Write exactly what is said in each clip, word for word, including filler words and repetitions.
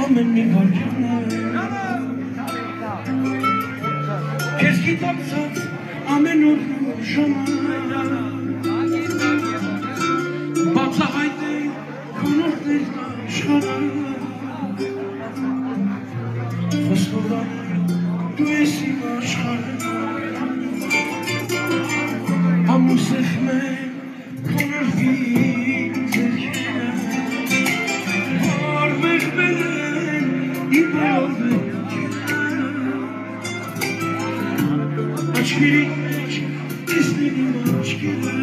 ամեն մի վարքյան Քեզ գիտակցած ամեն օր ժամը Բացահայտ է քոնորդներ աշխարհը Խոստովան դու ես իմ աշխարհը Ամուսեղ մեր քոնորդի ձերքերը Որ մեղմել են իմ բերովերքերը Աչքերի մեջ տեսնեն իմ աչքերը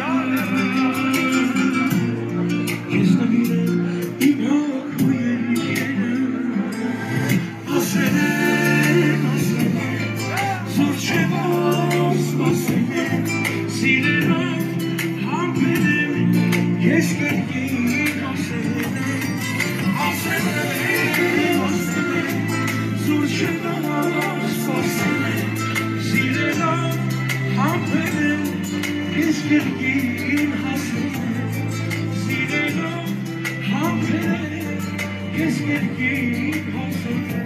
Քեզ նվիրեմ իմ հոգու երիքերը Ասել եմ, ասել եմ, զոր չէ որ սպասել եմ Սիրելով համբեր եմ, ես կրկին ասել եմ Ասել եմ, ասել եմ, զոր չէ որ սպասել եմ Սիրելով համբեր եմ, ես կրկին ասել եմ Սիրելով համբեր եմ, ես կրկին ասել եմ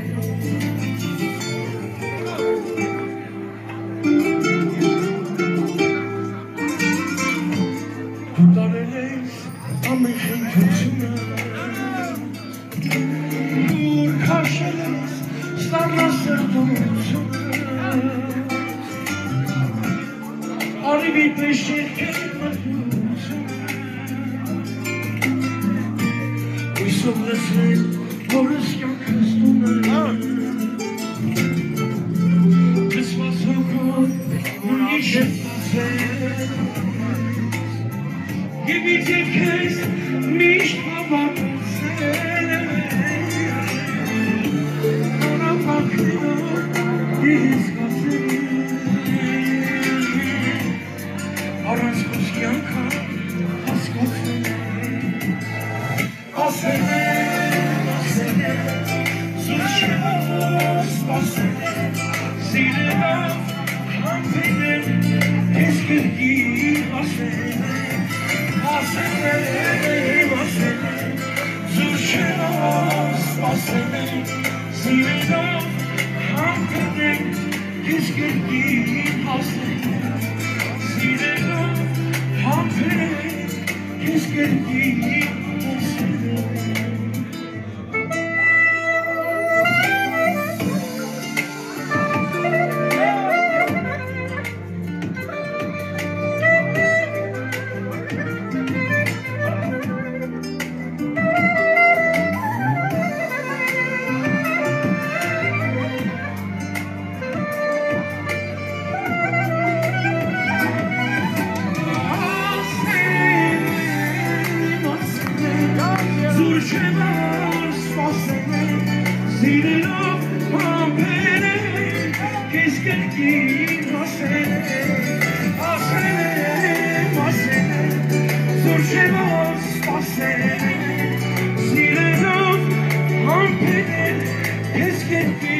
Ամեն խնդությունը Դուր քաշել ես ստանասրտությունը Արիվի պես երկեր մտությունը Հույսով լսել որս կյանքս տունը Լսված հոգով ունի շեպտացել Եվ իդ երկես միշտ հավատացել եմ Նորապակներով ես կասել եմ Առանց խոսքի անգամ հասկացել եմ Ասել եմ, ասել եմ, զուր չէ որ սպասել եմ Սիրելով համբեր եմ, ես կրկին ասել եմ Ասել եմ, ասել եմ, զուր չէ որ սպասել եմ Սիրելով համբեր եմ, ես կրկին ասել եմ Սիրելով համբեր եմ, ես կրկին ասել եմ Սիրելով համբեր եմ, քեզ կրկին ասել եմ Ասել եմ, ասել եմ, զոր չէ որ սպասել եմ Սիրելով համբեր եմ, քեզ կրկին